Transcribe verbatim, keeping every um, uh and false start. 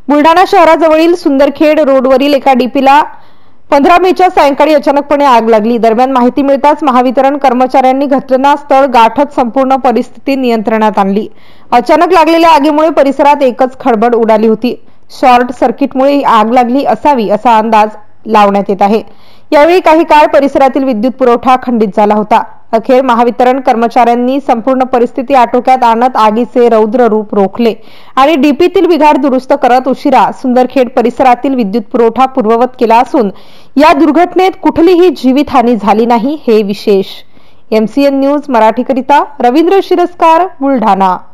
बुलढाणा शहराजवळील सुंदरखेड रोडवरील एका डीपीला पंधरा मेच्या सायंकाळी अचानकपणे आग लागली। दरम्यान माहिती मिळताच महावितरण कर्मचाऱ्यांनी घटनास्थळ गाठत संपूर्ण परिस्थिती नियंत्रणात आणली। अचानक लागलेल्या आगीमुळे परिसरात एकच खळबळ उडाली होती। शॉर्ट सर्किटमुळे आग लागली असावी असा अंदाज लावण्यात येत आहे। यावेळी काही काळ परिसरातील विद्युत पुरवठा खंडित झाला होता। अखेर महावितरण कर्मचाऱ्यांनी संपूर्ण परिस्थिती आटोक्यात आणत आगीचे रौद्र रूप रोखले आणि डीपीतील बिघाड दुरुस्त करत उशिरा सुंदरखेड परिसरातील विद्युत पुरवठा पूर्ववत केला असून या दुर्घटनेत कुठलीही जीवितहानी झाली नाही हे विशेष। एमसीएन न्यूज मराठीकरिता रवींद्र शिरस्कार, बुलढाणा।